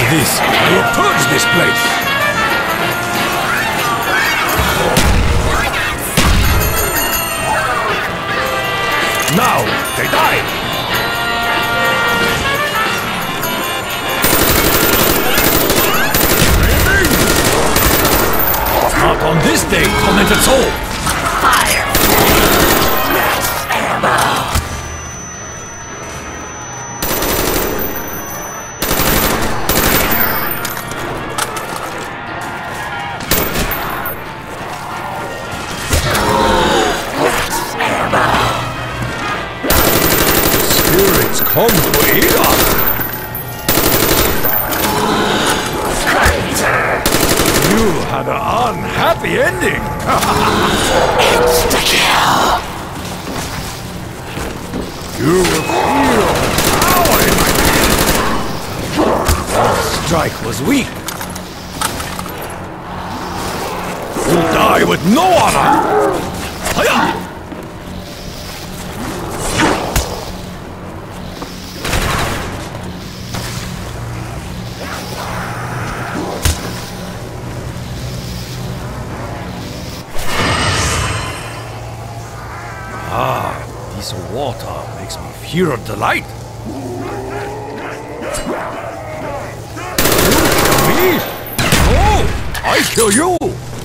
After this, I will purge this place! Now, they die! Not on this day, tormented soul! Fire! Max ammo! Spirits come to aid us! You had an unhappy ending! Insta-kill! You will feel the power in my hand! That strike was weak! You'll die with no honor! Hiya! This water makes me pure delight. You kill me? No, I kill you.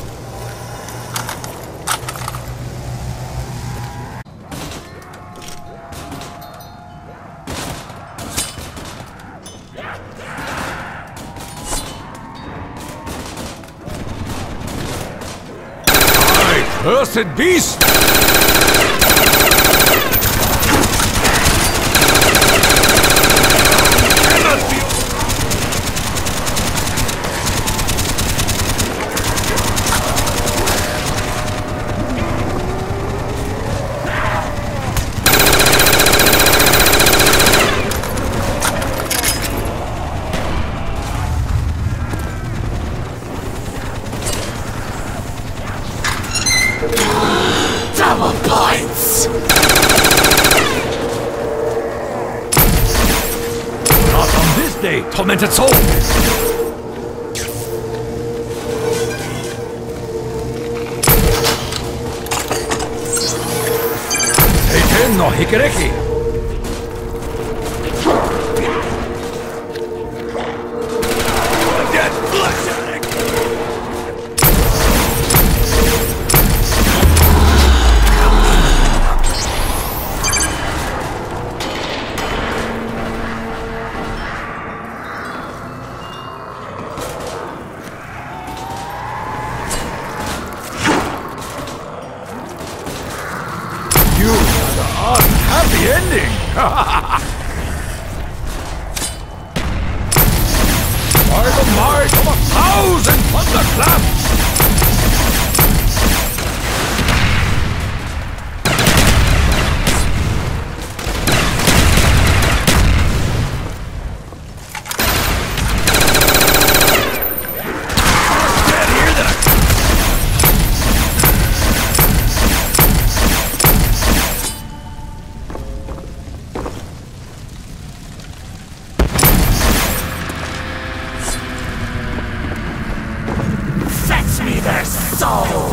Cursed beast! Cannot be. Double points! Not on this day, tormented soul! Seiken no Hikereki! Dead flesh! You had an unhappy ending! By the might of 1,000 thunderclaps! Steadier than a Fetch me their souls!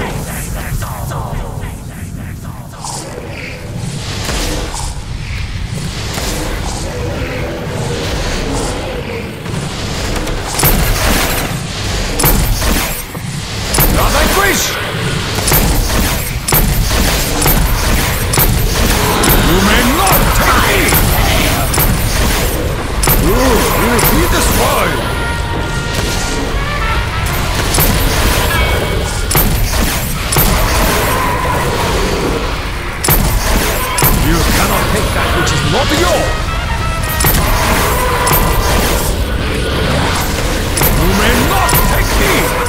not vanquish! You may not take me! You will be destroyed! You cannot take that which is not yours! You may not take me!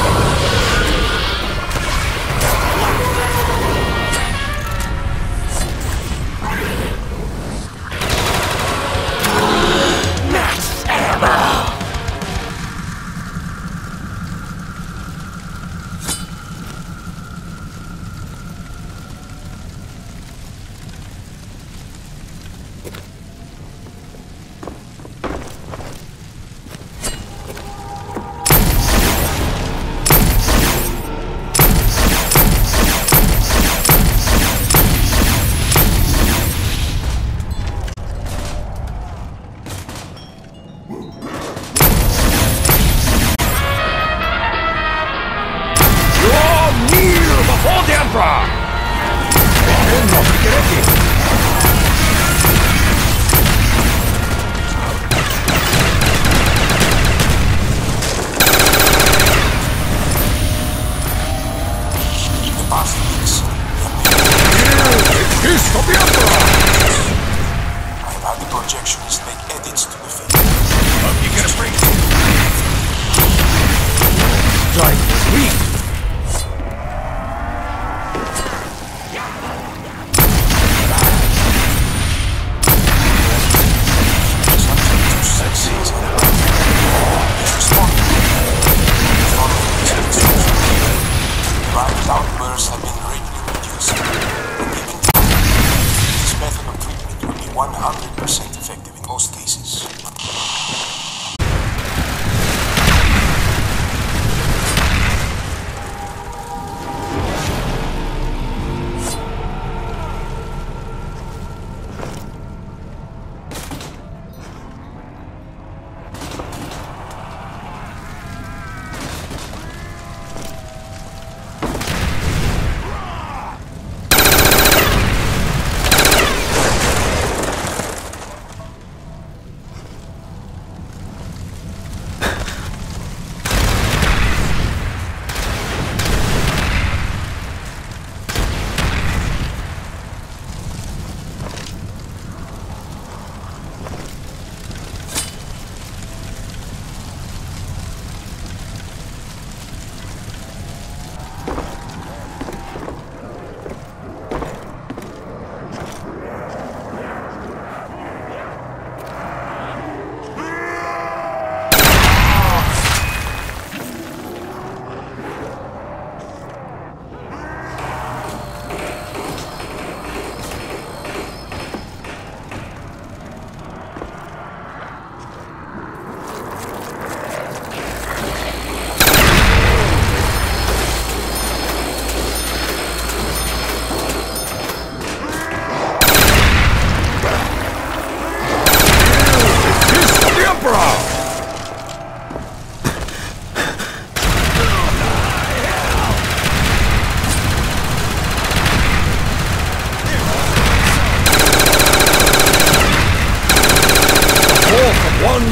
Max ammo!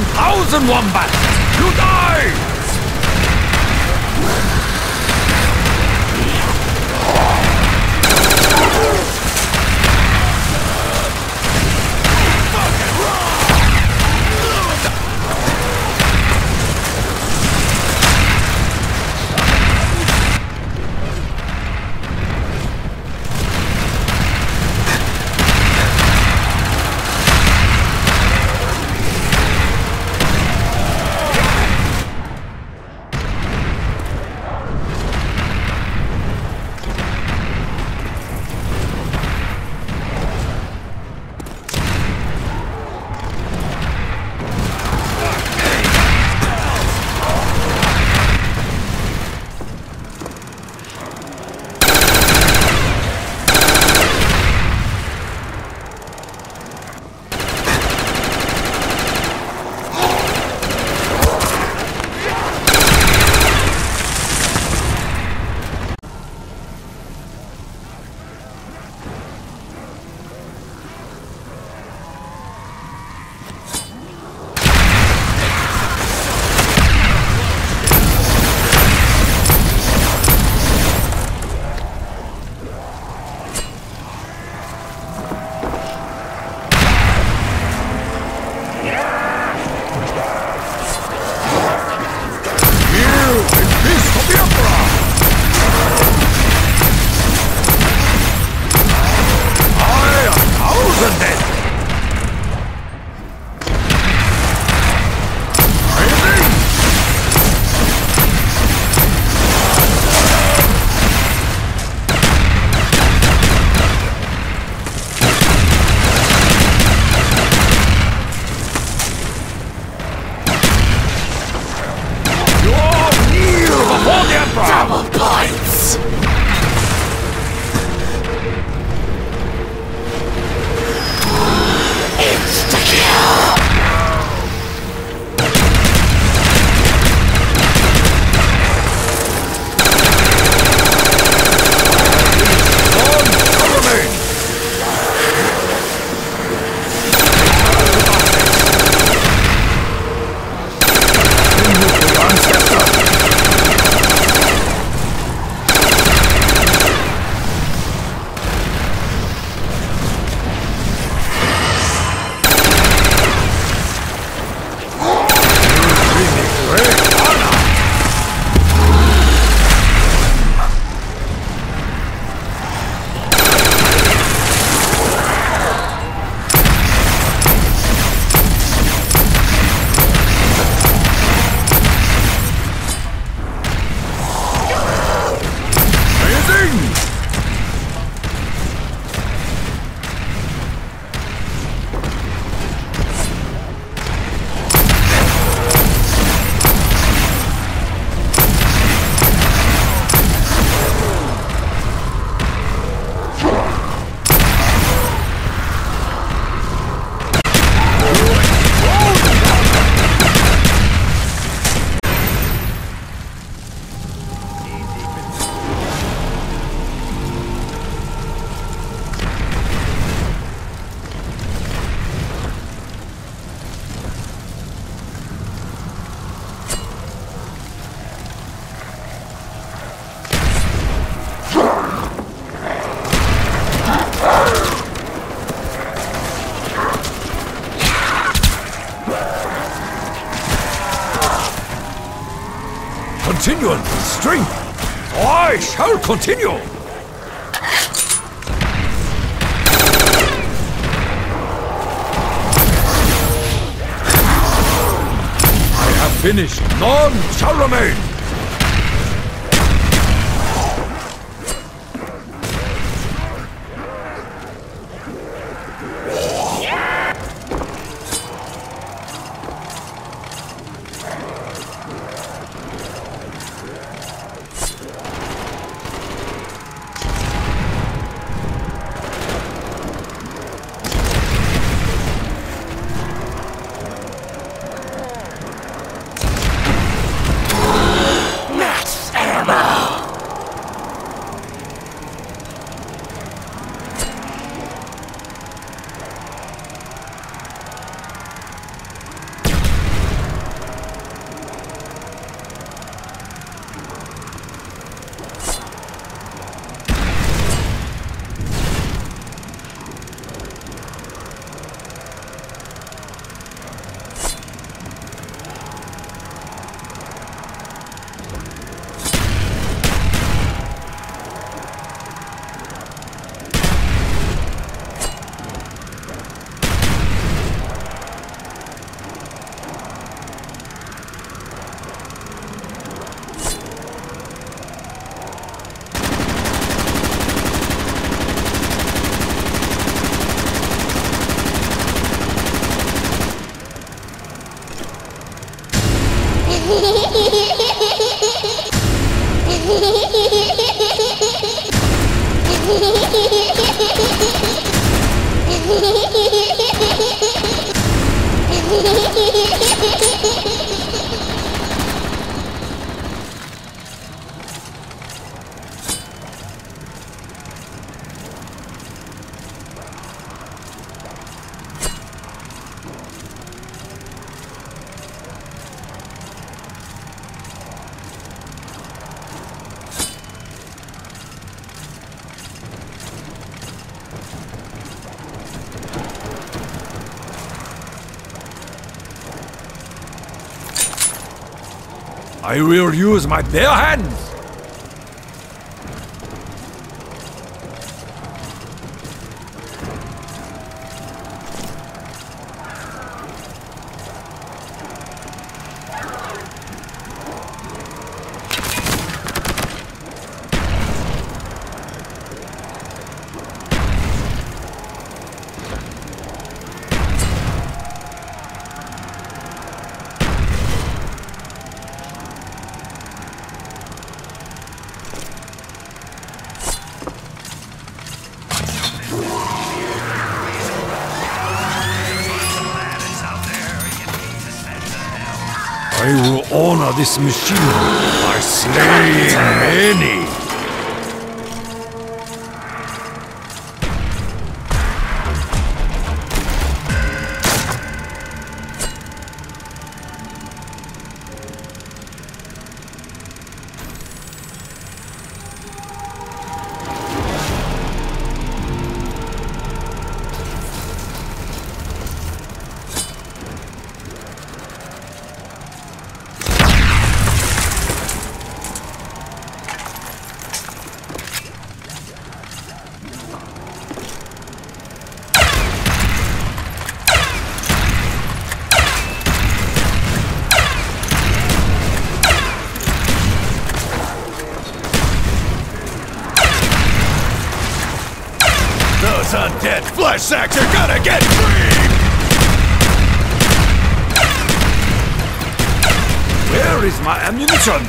1,000 wombats! You die! Double points! Insta-kill! Continual strength! I shall continue! I have finished. None shall remain! I will use my bare hands! I will honor this machine by slaying many. Those undead flesh sacks are gonna get free! Where is my ammunition?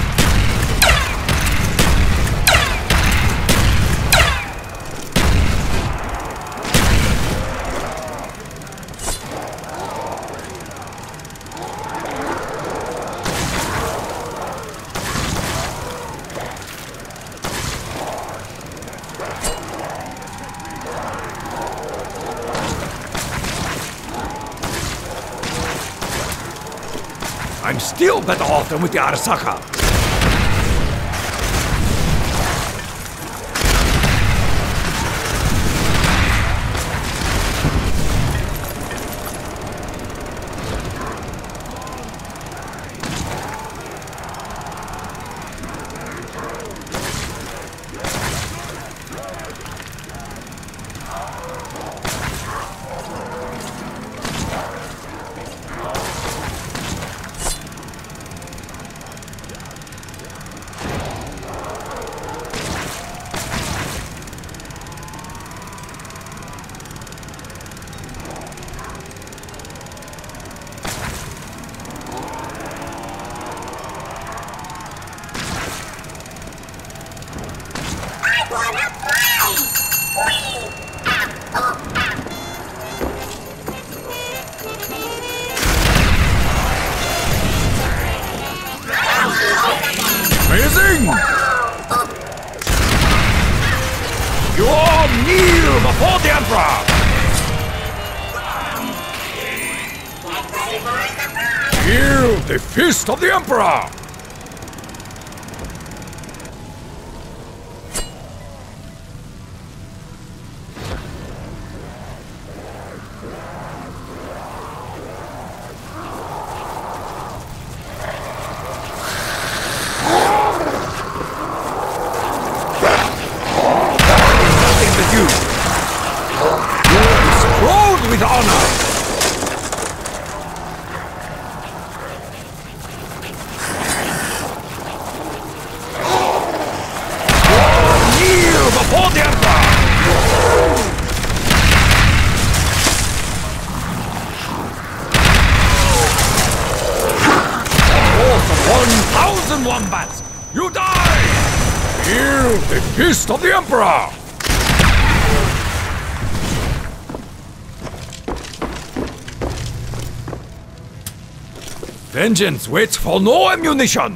I'm still better off than with the Arasaka. Amazing! You all kneel before the Emperor! Feel the fist of the Emperor! With honor! 1,000 wombats! You die! Hear the fist of the Emperor! Vengeance waits for no ammunition!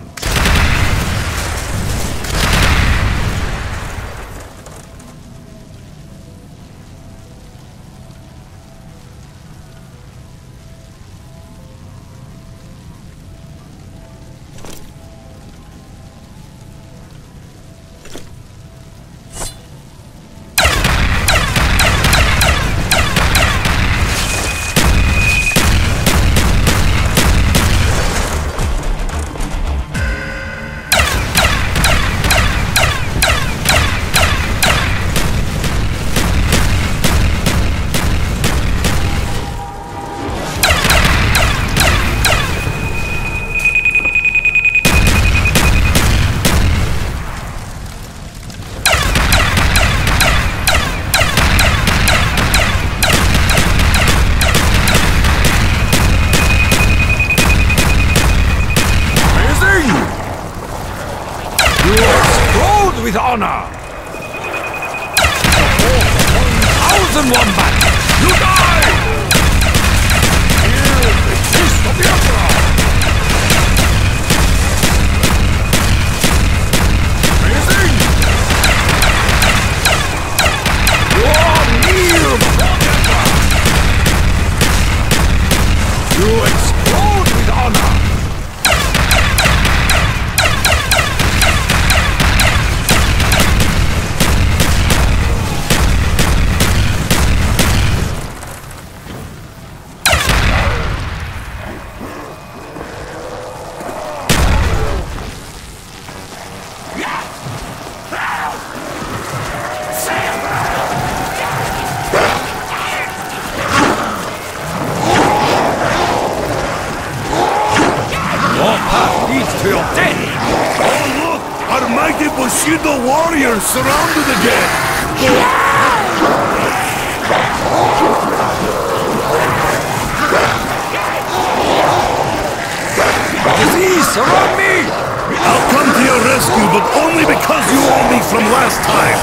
With honor! 1,000 wombats! You die! Hear the fist of the Emperor! Amazing! You are near before the Emperor! You explode with honor! To your death! Oh look! Our mighty Bushido warriors surrounded again! Disease, surround me! I'll come to your rescue, but only because you owe me from last time!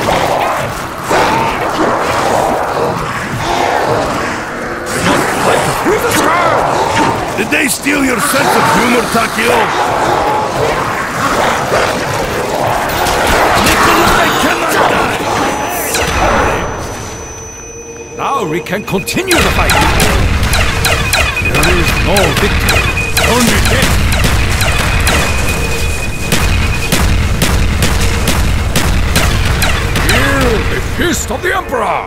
With the scourge! Did they steal your sense of humor, Takeo? Nikolai cannot die! Now we can continue the fight! There is no victory, only death! Hear the fist of the Emperor!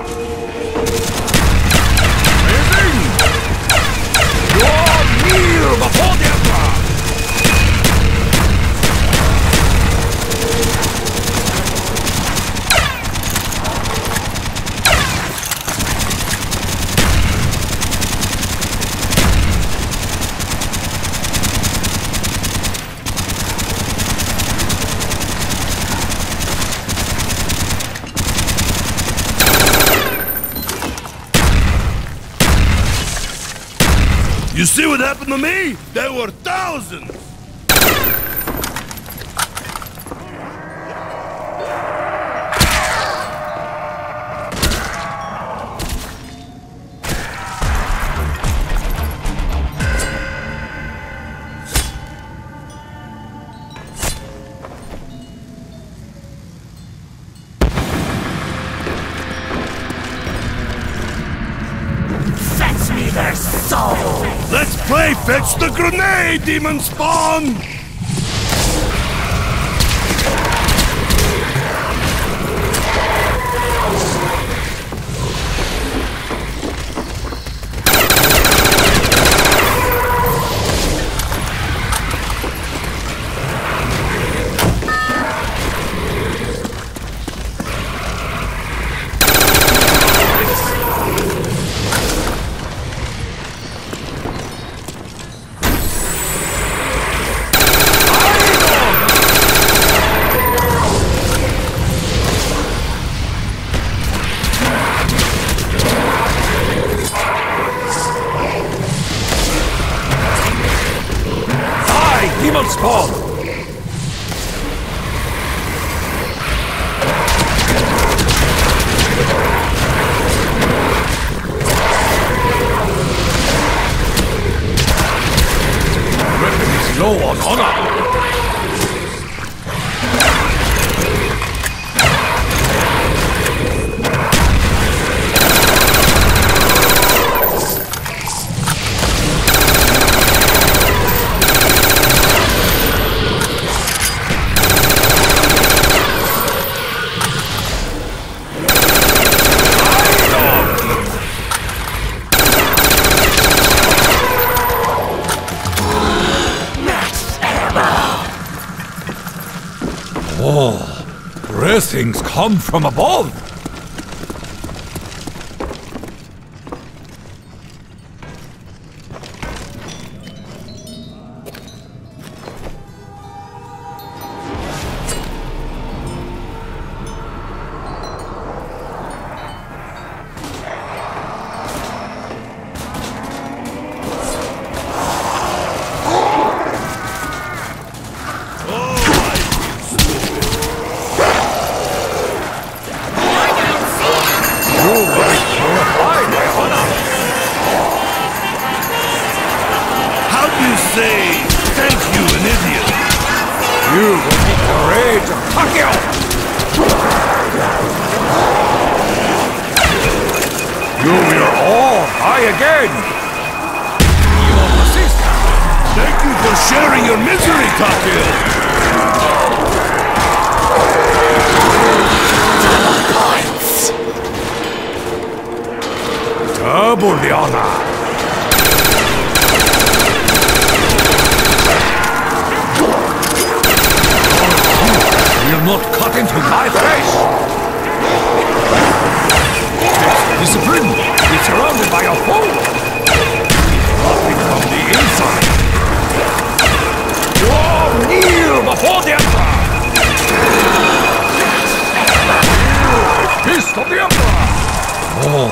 Amazing! You're near before the Emperor! You see what happened to me? There were thousands! Fetch me their soul! Let's play fetch the grenade, demon spawn! Demon spawn! No one honor. Oh, blessings come from above. Say thank you in Indian. You will meet the rage of Takeo! You will all die again! You will persist! Thank you for sharing your misery, Takeo! Double the honor! Will not cut into my face! Discipline! Be surrounded by a foe! Nothing from the inside! You all kneel before the Emperor! Fist of the Emperor! Oh,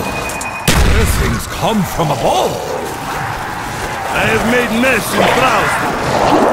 blessings come from above! I have made mess in Faust.